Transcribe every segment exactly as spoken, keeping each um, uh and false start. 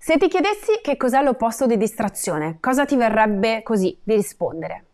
Se ti chiedessi che cos'è l'opposto di distrazione, cosa ti verrebbe così di rispondere?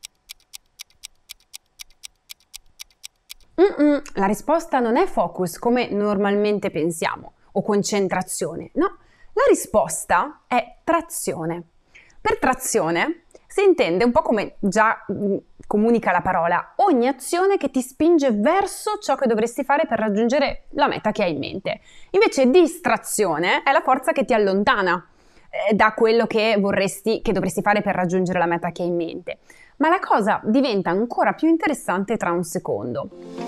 Mm-mm, la risposta non è focus come normalmente pensiamo o concentrazione, no, la risposta è trazione. Per trazione si intende un po' come già mh, comunica la parola, ogni azione che ti spinge verso ciò che dovresti fare per raggiungere la meta che hai in mente. Invece distrazione è la forza che ti allontana eh, da quello che vorresti, che dovresti fare per raggiungere la meta che hai in mente. Ma la cosa diventa ancora più interessante tra un secondo.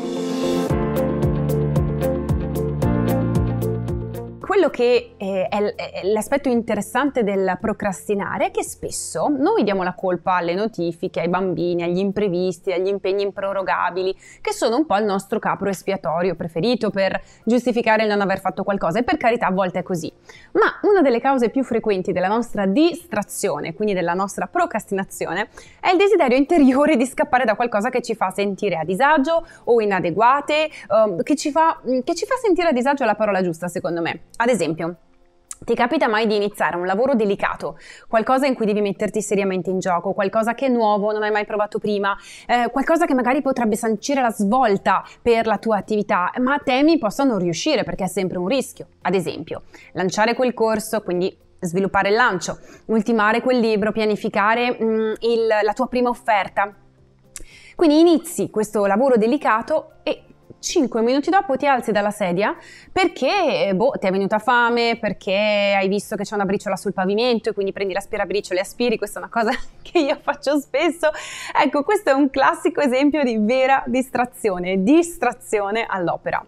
Quello che eh, è, è l'aspetto interessante del procrastinare è che spesso noi diamo la colpa alle notifiche, ai bambini, agli imprevisti, agli impegni improrogabili, che sono un po' il nostro capro espiatorio preferito per giustificare il non aver fatto qualcosa, e per carità a volte è così. Ma una delle cause più frequenti della nostra distrazione, quindi della nostra procrastinazione, è il desiderio interiore di scappare da qualcosa che ci fa sentire a disagio o inadeguate, um, che ci fa, che ci fa sentire a disagio è la parola giusta secondo me. Ad esempio, ti capita mai di iniziare un lavoro delicato, qualcosa in cui devi metterti seriamente in gioco, qualcosa che è nuovo, non hai mai provato prima, eh, qualcosa che magari potrebbe sancire la svolta per la tua attività, ma temi possa non riuscire perché è sempre un rischio. Ad esempio, lanciare quel corso, quindi sviluppare il lancio, ultimare quel libro, pianificare mh, il, la tua prima offerta. Quindi inizi questo lavoro delicato e cinque minuti dopo ti alzi dalla sedia perché boh, ti è venuta fame, perché hai visto che c'è una briciola sul pavimento e quindi prendi l'aspirabriciole e aspiri. Questa è una cosa che io faccio spesso. Ecco, questo è un classico esempio di vera distrazione, distrazione all'opera.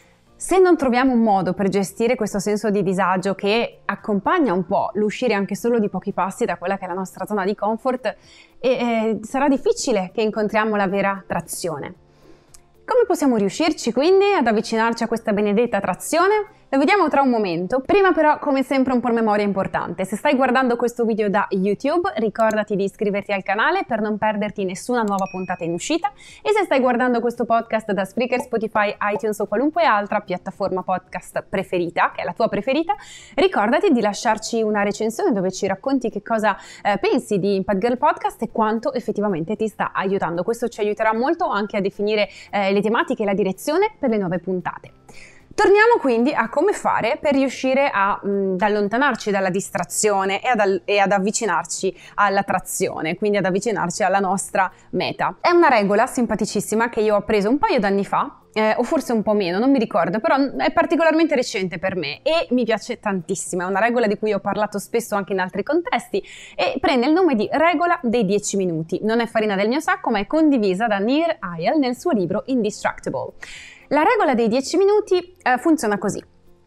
Se non troviamo un modo per gestire questo senso di disagio che accompagna un po' l'uscire anche solo di pochi passi da quella che è la nostra zona di comfort, e, eh, sarà difficile che incontriamo la vera trazione. Come possiamo riuscirci quindi ad avvicinarci a questa benedetta trazione? Lo vediamo tra un momento. Prima però, come sempre, un promemoria importante. Se stai guardando questo video da YouTube, ricordati di iscriverti al canale per non perderti nessuna nuova puntata in uscita, e se stai guardando questo podcast da Spreaker, Spotify, iTunes o qualunque altra piattaforma podcast preferita, che è la tua preferita, ricordati di lasciarci una recensione dove ci racconti che cosa eh, pensi di Impact Girl Podcast e quanto effettivamente ti sta aiutando. Questo ci aiuterà molto anche a definire eh, le tematiche e la direzione per le nuove puntate. Torniamo quindi a come fare per riuscire a, mh, ad allontanarci dalla distrazione e ad, e ad avvicinarci alla trazione, quindi ad avvicinarci alla nostra meta. È una regola simpaticissima che io ho appreso un paio d'anni fa, eh, o forse un po' meno, non mi ricordo, però è particolarmente recente per me e mi piace tantissimo. È una regola di cui ho parlato spesso anche in altri contesti e prende il nome di regola dei dieci minuti. Non è farina del mio sacco, ma è condivisa da Nir Eyal nel suo libro Indistractable. La regola dei dieci minuti eh, funziona così.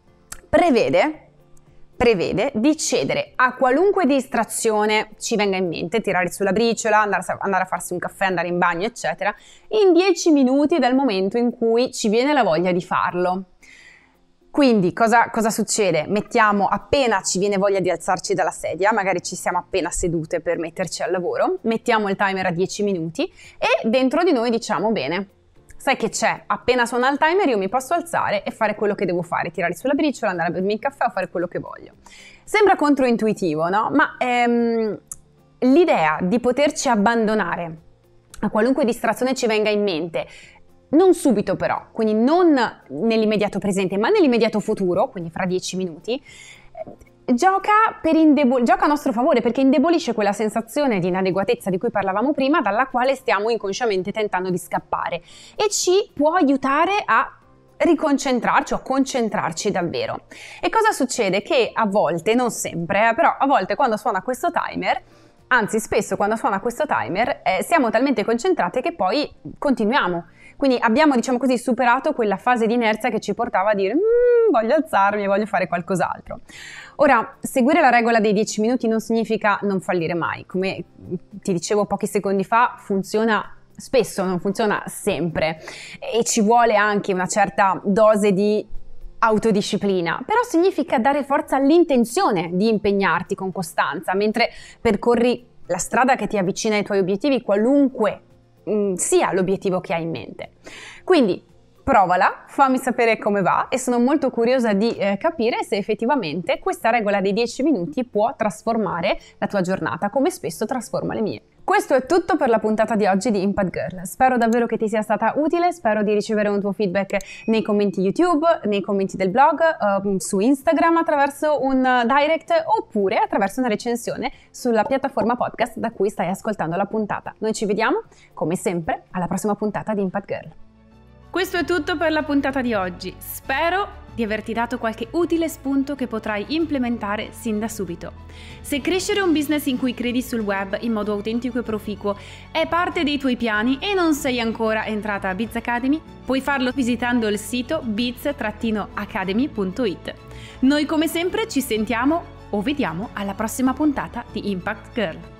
Prevede, prevede di cedere a qualunque distrazione ci venga in mente, tirare sulla briciola, andare a, andare a farsi un caffè, andare in bagno, eccetera, in dieci minuti dal momento in cui ci viene la voglia di farlo. Quindi cosa, cosa succede? Mettiamo appena ci viene voglia di alzarci dalla sedia, magari ci siamo appena sedute per metterci al lavoro, mettiamo il timer a dieci minuti e dentro di noi diciamo bene, sai che c'è, appena suona il timer io mi posso alzare e fare quello che devo fare, tirare sulla briciola, andare a bermi il caffè o fare quello che voglio. Sembra controintuitivo, no? Ma ehm, l'idea di poterci abbandonare a qualunque distrazione ci venga in mente, non subito però, quindi non nell'immediato presente, ma nell'immediato futuro, quindi fra dieci minuti, Gioca, per indebol- gioca a nostro favore perché indebolisce quella sensazione di inadeguatezza di cui parlavamo prima, dalla quale stiamo inconsciamente tentando di scappare, e ci può aiutare a riconcentrarci o a concentrarci davvero. E cosa succede? Che a volte, non sempre, eh, però a volte quando suona questo timer, anzi spesso quando suona questo timer, eh, siamo talmente concentrate che poi continuiamo. Quindi abbiamo, diciamo così, superato quella fase di inerzia che ci portava a dire mmm, voglio alzarmi, voglio fare qualcos'altro. Ora, seguire la regola dei dieci minuti non significa non fallire mai. Come ti dicevo pochi secondi fa, funziona spesso, non funziona sempre. E ci vuole anche una certa dose di autodisciplina, però significa dare forza all'intenzione di impegnarti con costanza, mentre percorri la strada che ti avvicina ai tuoi obiettivi, qualunque sia l'obiettivo che hai in mente. Quindi provala, fammi sapere come va e sono molto curiosa di eh, capire se effettivamente questa regola dei dieci minuti può trasformare la tua giornata, come spesso trasforma le mie. Questo è tutto per la puntata di oggi di Impact Girl. Spero davvero che ti sia stata utile, spero di ricevere un tuo feedback nei commenti YouTube, nei commenti del blog, uh, su Instagram attraverso un direct oppure attraverso una recensione sulla piattaforma podcast da cui stai ascoltando la puntata. Noi ci vediamo, come sempre, alla prossima puntata di Impact Girl. Questo è tutto per la puntata di oggi. Spero di averti dato qualche utile spunto che potrai implementare sin da subito. Se crescere un business in cui credi sul web in modo autentico e proficuo è parte dei tuoi piani e non sei ancora entrata a Biz Academy, puoi farlo visitando il sito biz academy punto it. Noi come sempre ci sentiamo o vediamo alla prossima puntata di Impact Girl.